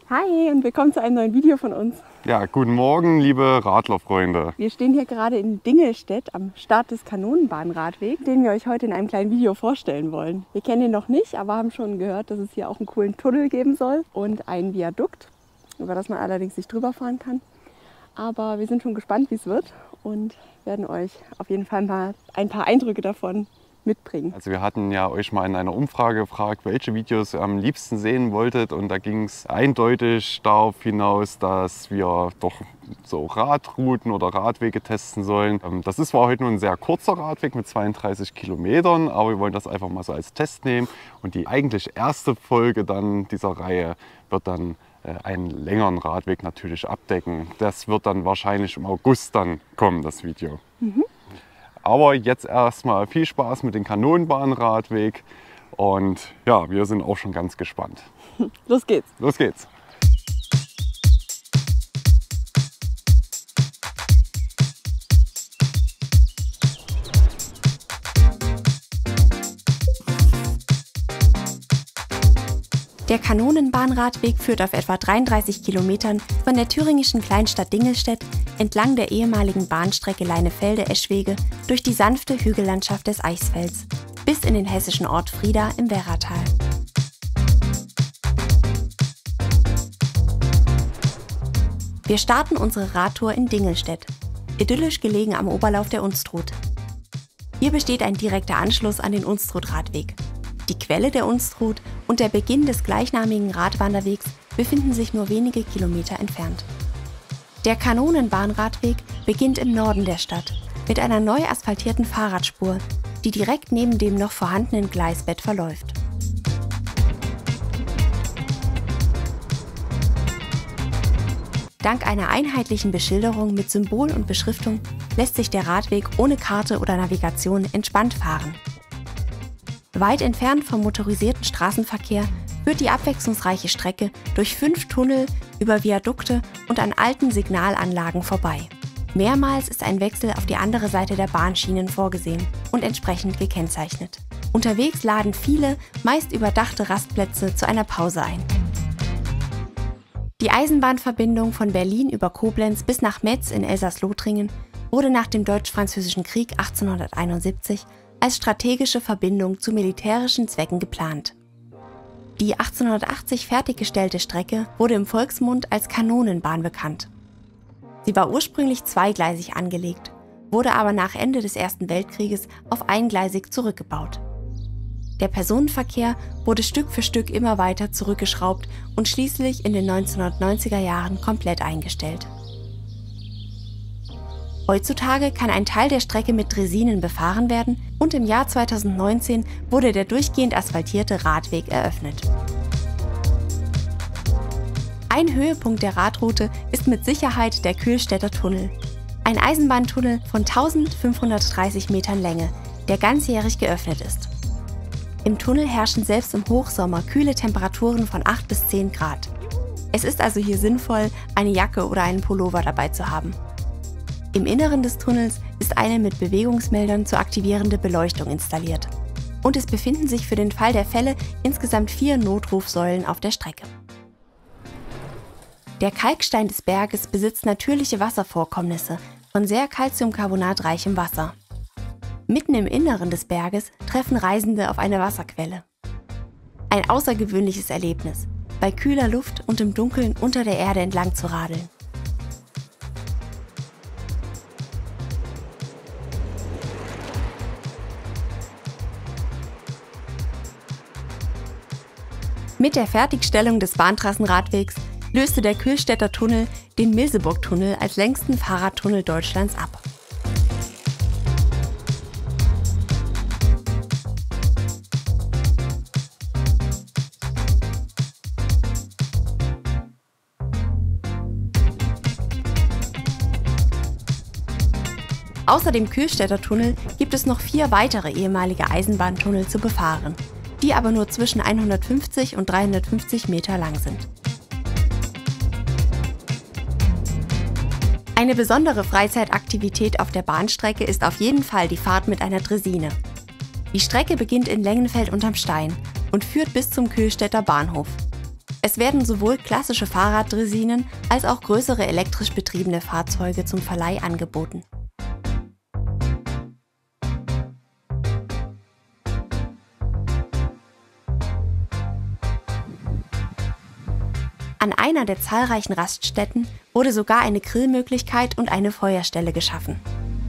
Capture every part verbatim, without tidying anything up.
Hi und willkommen zu einem neuen Video von uns. Ja, guten Morgen, liebe Radlerfreunde. Wir stehen hier gerade in Dingelstedt am Start des Kanonenbahnradwegs, den wir euch heute in einem kleinen Video vorstellen wollen. Wir kennen ihn noch nicht, aber haben schon gehört, dass es hier auch einen coolen Tunnel geben soll und ein Viadukt, über das man allerdings nicht drüber fahren kann. Aber wir sind schon gespannt, wie es wird und werden euch auf jeden Fall mal ein paar Eindrücke davon mitbringen. Also wir hatten ja euch mal in einer Umfrage gefragt, welche Videos ihr am liebsten sehen wolltet, und da ging es eindeutig darauf hinaus, dass wir doch so Radrouten oder Radwege testen sollen. Das ist zwar heute nur ein sehr kurzer Radweg mit zweiunddreißig Kilometern, aber wir wollen das einfach mal so als Test nehmen, und die eigentlich erste Folge dann dieser Reihe wird dann einen längeren Radweg natürlich abdecken. Das wird dann wahrscheinlich im August dann kommen, das Video. Mhm. Aber jetzt erstmal viel Spaß mit dem Kanonenbahnradweg, und ja, wir sind auch schon ganz gespannt. Los geht's! Los geht's! Der Kanonenbahnradweg führt auf etwa dreiunddreißig Kilometern von der thüringischen Kleinstadt Dingelstedt entlang der ehemaligen Bahnstrecke Leinefelde-Eschwege durch die sanfte Hügellandschaft des Eichsfelds bis in den hessischen Ort Frieda im Werratal. Wir starten unsere Radtour in Dingelstedt, idyllisch gelegen am Oberlauf der Unstrut. Hier besteht ein direkter Anschluss an den Unstrut-Radweg. Die Quelle der Unstrut und der Beginn des gleichnamigen Radwanderwegs befinden sich nur wenige Kilometer entfernt. Der Kanonenbahnradweg beginnt im Norden der Stadt mit einer neu asphaltierten Fahrradspur, die direkt neben dem noch vorhandenen Gleisbett verläuft. Dank einer einheitlichen Beschilderung mit Symbol und Beschriftung lässt sich der Radweg ohne Karte oder Navigation entspannt fahren. Weit entfernt vom motorisierten Straßenverkehr führt die abwechslungsreiche Strecke durch fünf Tunnel, über Viadukte und an alten Signalanlagen vorbei. Mehrmals ist ein Wechsel auf die andere Seite der Bahnschienen vorgesehen und entsprechend gekennzeichnet. Unterwegs laden viele, meist überdachte Rastplätze zu einer Pause ein. Die Eisenbahnverbindung von Berlin über Koblenz bis nach Metz in Elsass-Lothringen wurde nach dem Deutsch-Französischen Krieg achtzehnhunderteinundsiebzig als strategische Verbindung zu militärischen Zwecken geplant. Die achtzehnhundertachtzig fertiggestellte Strecke wurde im Volksmund als Kanonenbahn bekannt. Sie war ursprünglich zweigleisig angelegt, wurde aber nach Ende des Ersten Weltkrieges auf eingleisig zurückgebaut. Der Personenverkehr wurde Stück für Stück immer weiter zurückgeschraubt und schließlich in den neunzehnhundertneunziger Jahren komplett eingestellt. Heutzutage kann ein Teil der Strecke mit Draisinen befahren werden, und im Jahr zweitausendneunzehn wurde der durchgehend asphaltierte Radweg eröffnet. Ein Höhepunkt der Radroute ist mit Sicherheit der Kühlstädter Tunnel. Ein Eisenbahntunnel von eintausendfünfhundertdreißig Metern Länge, der ganzjährig geöffnet ist. Im Tunnel herrschen selbst im Hochsommer kühle Temperaturen von acht bis zehn Grad. Es ist also hier sinnvoll, eine Jacke oder einen Pullover dabei zu haben. Im Inneren des Tunnels ist eine mit Bewegungsmeldern zu aktivierende Beleuchtung installiert. Und es befinden sich für den Fall der Fälle insgesamt vier Notrufsäulen auf der Strecke. Der Kalkstein des Berges besitzt natürliche Wasservorkommnisse von sehr calciumcarbonatreichem Wasser. Mitten im Inneren des Berges treffen Reisende auf eine Wasserquelle. Ein außergewöhnliches Erlebnis, bei kühler Luft und im Dunkeln unter der Erde entlang zu radeln. Mit der Fertigstellung des Bahntrassenradwegs löste der Kühlstädter Tunnel den Milseburg-Tunnel als längsten Fahrradtunnel Deutschlands ab. Außer dem Kühlstädter Tunnel gibt es noch vier weitere ehemalige Eisenbahntunnel zu befahren, die aber nur zwischen hundertfünfzig und dreihundertfünfzig Meter lang sind. Eine besondere Freizeitaktivität auf der Bahnstrecke ist auf jeden Fall die Fahrt mit einer Draisine. Die Strecke beginnt in Lengenfeld unterm Stein und führt bis zum Kühlstädter Bahnhof. Es werden sowohl klassische Fahrraddressinen als auch größere elektrisch betriebene Fahrzeuge zum Verleih angeboten. An einer der zahlreichen Raststätten wurde sogar eine Grillmöglichkeit und eine Feuerstelle geschaffen.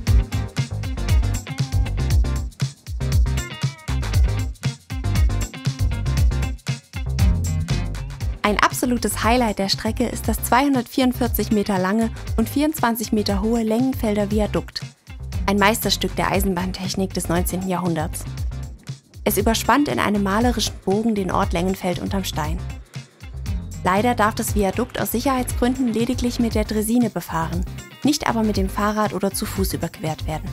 Ein absolutes Highlight der Strecke ist das zweihundertvierundvierzig Meter lange und vierundzwanzig Meter hohe Längenfelder Viadukt, ein Meisterstück der Eisenbahntechnik des neunzehnten Jahrhunderts. Es überspannt in einem malerischen Bogen den Ort Lengenfeld unterm Stein. Leider darf das Viadukt aus Sicherheitsgründen lediglich mit der Draisine befahren, nicht aber mit dem Fahrrad oder zu Fuß überquert werden.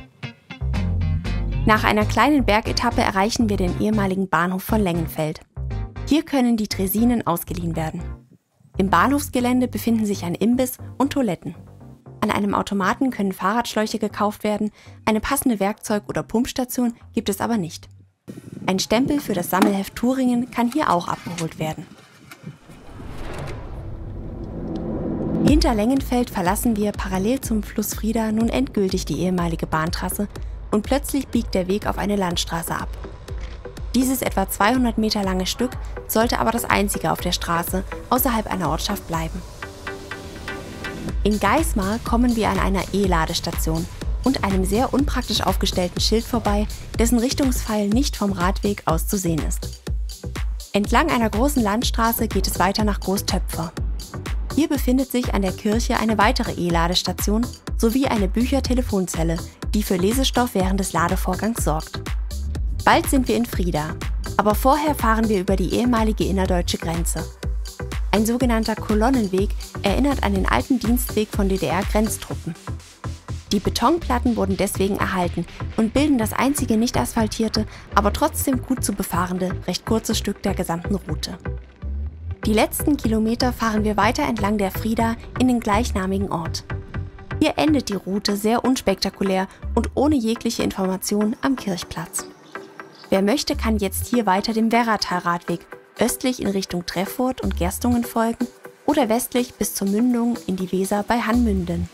Nach einer kleinen Bergetappe erreichen wir den ehemaligen Bahnhof von Lengenfeld. Hier können die Draisinen ausgeliehen werden. Im Bahnhofsgelände befinden sich ein Imbiss und Toiletten. An einem Automaten können Fahrradschläuche gekauft werden, eine passende Werkzeug- oder Pumpstation gibt es aber nicht. Ein Stempel für das Sammelheft Thuringen kann hier auch abgeholt werden. Hinter Lengenfeld verlassen wir parallel zum Fluss Frieda nun endgültig die ehemalige Bahntrasse und plötzlich biegt der Weg auf eine Landstraße ab. Dieses etwa zweihundert Meter lange Stück sollte aber das einzige auf der Straße außerhalb einer Ortschaft bleiben. In Geismar kommen wir an einer E-Ladestation und einem sehr unpraktisch aufgestellten Schild vorbei, dessen Richtungspfeil nicht vom Radweg aus zu sehen ist. Entlang einer großen Landstraße geht es weiter nach Großtöpfer. Hier befindet sich an der Kirche eine weitere E-Ladestation sowie eine Büchertelefonzelle, die für Lesestoff während des Ladevorgangs sorgt. Bald sind wir in Frieda, aber vorher fahren wir über die ehemalige innerdeutsche Grenze. Ein sogenannter Kolonnenweg erinnert an den alten Dienstweg von D D R-Grenztruppen. Die Betonplatten wurden deswegen erhalten und bilden das einzige nicht asphaltierte, aber trotzdem gut zu befahrende, recht kurze Stück der gesamten Route. Die letzten Kilometer fahren wir weiter entlang der Frieda in den gleichnamigen Ort. Hier endet die Route sehr unspektakulär und ohne jegliche Information am Kirchplatz. Wer möchte, kann jetzt hier weiter dem Werratal-Radweg östlich in Richtung Treffurt und Gerstungen folgen oder westlich bis zur Mündung in die Weser bei Hanmünden.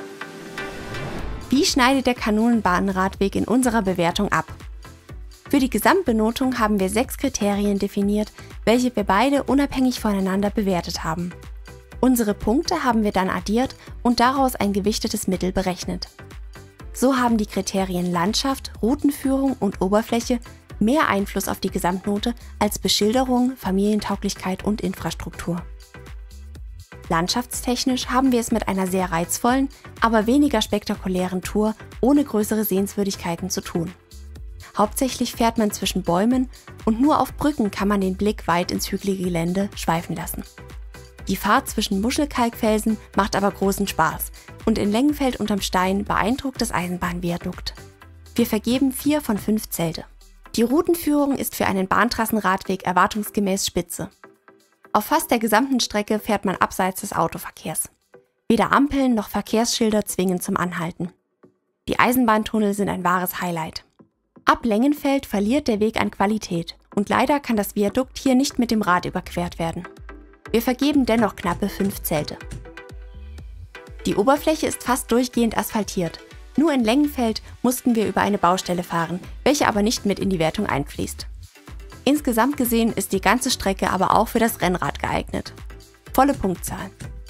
Wie schneidet der Kanonenbahnradweg in unserer Bewertung ab? Für die Gesamtbenotung haben wir sechs Kriterien definiert, welche wir beide unabhängig voneinander bewertet haben. Unsere Punkte haben wir dann addiert und daraus ein gewichtetes Mittel berechnet. So haben die Kriterien Landschaft, Routenführung und Oberfläche mehr Einfluss auf die Gesamtnote als Beschilderung, Familientauglichkeit und Infrastruktur. Landschaftstechnisch haben wir es mit einer sehr reizvollen, aber weniger spektakulären Tour ohne größere Sehenswürdigkeiten zu tun. Hauptsächlich fährt man zwischen Bäumen und nur auf Brücken kann man den Blick weit ins hügelige Gelände schweifen lassen. Die Fahrt zwischen Muschelkalkfelsen macht aber großen Spaß und in Lengenfeld unterm Stein beeindruckt das Eisenbahnviadukt. Wir vergeben vier von fünf Zelte. Die Routenführung ist für einen Bahntrassenradweg erwartungsgemäß spitze. Auf fast der gesamten Strecke fährt man abseits des Autoverkehrs. Weder Ampeln noch Verkehrsschilder zwingen zum Anhalten. Die Eisenbahntunnel sind ein wahres Highlight. Ab Lengenfeld verliert der Weg an Qualität und leider kann das Viadukt hier nicht mit dem Rad überquert werden. Wir vergeben dennoch knappe fünf Zelte. Die Oberfläche ist fast durchgehend asphaltiert. Nur in Lengenfeld mussten wir über eine Baustelle fahren, welche aber nicht mit in die Wertung einfließt. Insgesamt gesehen ist die ganze Strecke aber auch für das Rennrad geeignet. Volle Punktzahl.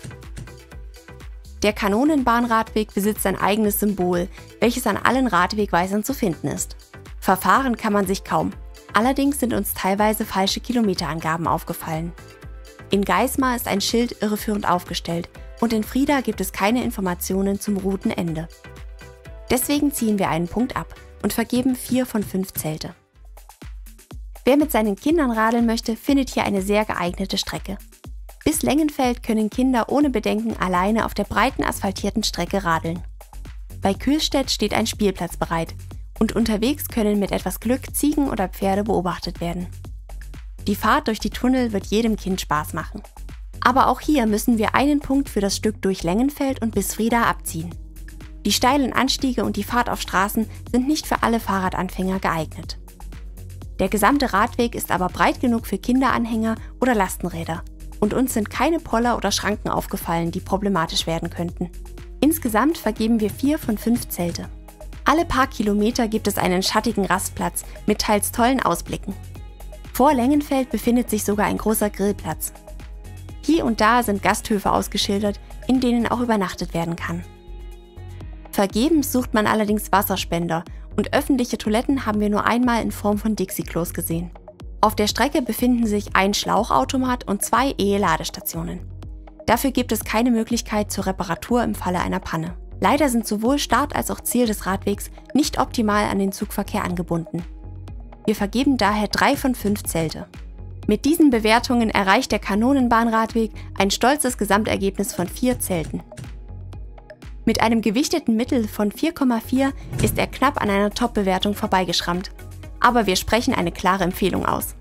Der Kanonenbahnradweg besitzt ein eigenes Symbol, welches an allen Radwegweisern zu finden ist. Verfahren kann man sich kaum. Allerdings sind uns teilweise falsche Kilometerangaben aufgefallen. In Geismar ist ein Schild irreführend aufgestellt und in Frieda gibt es keine Informationen zum Routenende. Deswegen ziehen wir einen Punkt ab und vergeben vier von fünf Zelte. Wer mit seinen Kindern radeln möchte, findet hier eine sehr geeignete Strecke. Bis Lengenfeld können Kinder ohne Bedenken alleine auf der breiten asphaltierten Strecke radeln. Bei Kühlstedt steht ein Spielplatz bereit und unterwegs können mit etwas Glück Ziegen oder Pferde beobachtet werden. Die Fahrt durch die Tunnel wird jedem Kind Spaß machen. Aber auch hier müssen wir einen Punkt für das Stück durch Lengenfeld und bis Frieda abziehen. Die steilen Anstiege und die Fahrt auf Straßen sind nicht für alle Fahrradanfänger geeignet. Der gesamte Radweg ist aber breit genug für Kinderanhänger oder Lastenräder und uns sind keine Poller oder Schranken aufgefallen, die problematisch werden könnten. Insgesamt vergeben wir vier von fünf Zelte. Alle paar Kilometer gibt es einen schattigen Rastplatz mit teils tollen Ausblicken. Vor Lengenfeld befindet sich sogar ein großer Grillplatz. Hier und da sind Gasthöfe ausgeschildert, in denen auch übernachtet werden kann. Vergebens sucht man allerdings Wasserspender und öffentliche Toiletten haben wir nur einmal in Form von Dixie-Klos gesehen. Auf der Strecke befinden sich ein Schlauchautomat und zwei E-Ladestationen. Dafür gibt es keine Möglichkeit zur Reparatur im Falle einer Panne. Leider sind sowohl Start als auch Ziel des Radwegs nicht optimal an den Zugverkehr angebunden. Wir vergeben daher drei von fünf Zelte. Mit diesen Bewertungen erreicht der Kanonenbahnradweg ein stolzes Gesamtergebnis von vier Zelten. Mit einem gewichteten Mittel von vier Komma vier ist er knapp an einer Top-Bewertung vorbeigeschrammt. Aber wir sprechen eine klare Empfehlung aus.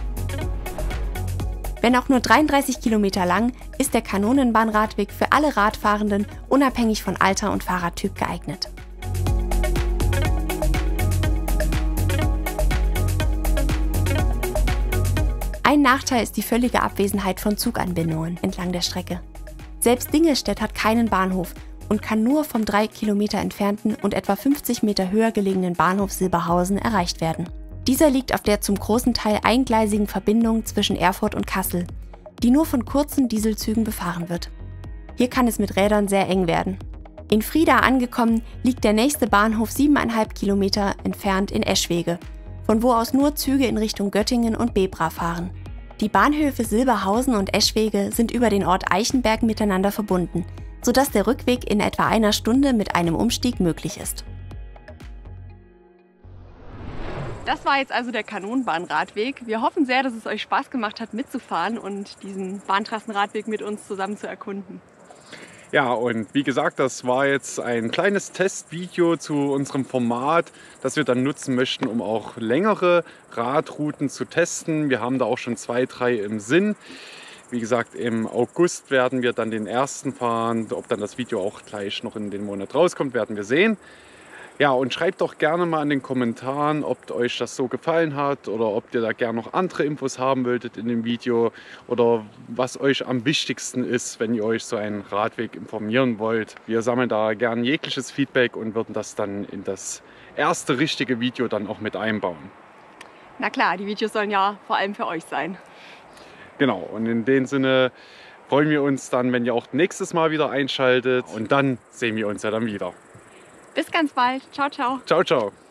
Wenn auch nur dreiunddreißig Kilometer lang, ist der Kanonenbahnradweg für alle Radfahrenden unabhängig von Alter und Fahrradtyp geeignet. Ein Nachteil ist die völlige Abwesenheit von Zuganbindungen entlang der Strecke. Selbst Dingelstädt hat keinen Bahnhof und kann nur vom drei Kilometer entfernten und etwa fünfzig Meter höher gelegenen Bahnhof Silberhausen erreicht werden. Dieser liegt auf der zum großen Teil eingleisigen Verbindung zwischen Erfurt und Kassel, die nur von kurzen Dieselzügen befahren wird. Hier kann es mit Rädern sehr eng werden. In Frieda angekommen, liegt der nächste Bahnhof siebeneinhalb Kilometer entfernt in Eschwege, von wo aus nur Züge in Richtung Göttingen und Bebra fahren. Die Bahnhöfe Silberhausen und Eschwege sind über den Ort Eichenberg miteinander verbunden, sodass der Rückweg in etwa einer Stunde mit einem Umstieg möglich ist. Das war jetzt also der Kanonenbahnradweg. Wir hoffen sehr, dass es euch Spaß gemacht hat, mitzufahren und diesen Bahntrassenradweg mit uns zusammen zu erkunden. Ja, und wie gesagt, das war jetzt ein kleines Testvideo zu unserem Format, das wir dann nutzen möchten, um auch längere Radrouten zu testen. Wir haben da auch schon zwei, drei im Sinn. Wie gesagt, im August werden wir dann den ersten fahren. Ob dann das Video auch gleich noch in den Monat rauskommt, werden wir sehen. Ja, und schreibt doch gerne mal in den Kommentaren, ob euch das so gefallen hat oder ob ihr da gerne noch andere Infos haben wolltet in dem Video oder was euch am wichtigsten ist, wenn ihr euch so einen Radweg informieren wollt. Wir sammeln da gerne jegliches Feedback und würden das dann in das erste richtige Video dann auch mit einbauen. Na klar, die Videos sollen ja vor allem für euch sein. Genau, und in dem Sinne freuen wir uns dann, wenn ihr auch nächstes Mal wieder einschaltet und dann sehen wir uns ja dann wieder. Bis ganz bald. Ciao, ciao. Ciao, ciao.